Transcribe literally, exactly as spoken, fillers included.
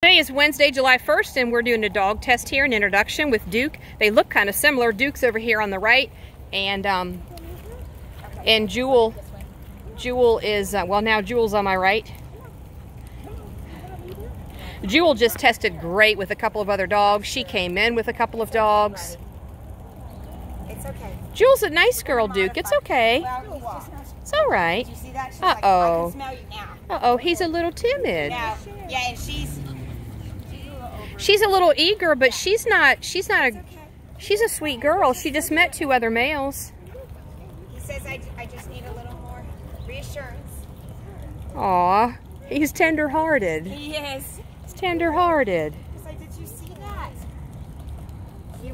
Today is Wednesday, July first, and we're doing a dog test here, an introduction with Duke. They look kind of similar. Duke's over here on the right, and um, and Jewel, Jewel is, uh, well now Jewel's on my right. Jewel just tested great with a couple of other dogs. She came in with a couple of dogs. It's okay. Jewel's a nice girl, Duke. It's okay. It's all right. Did you see that? She's Uh-oh. like, I can smell you now. Uh-oh, he's a little timid. Yeah, yeah, and she's... She's a little eager, but she's not, she's not a, she's a sweet girl. She just met two other males. He says, I, I just need a little more reassurance. Aw, he's tender-hearted. He is. He's tender-hearted.